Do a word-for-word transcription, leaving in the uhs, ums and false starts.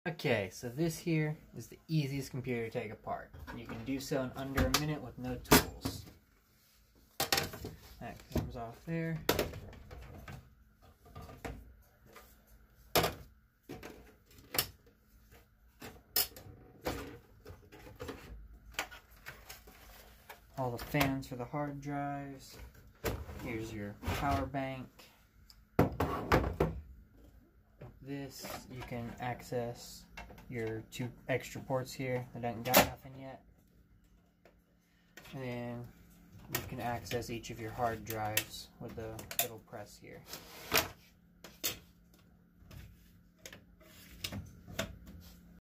Okay, so this here is the easiest computer to take apart. You can do so in under a minute with no tools. That comes off there. All the fans for the hard drives. Here's your power bank. This, you can access your two extra ports here that haven't got nothing yet. And then you can access each of your hard drives with the little press here.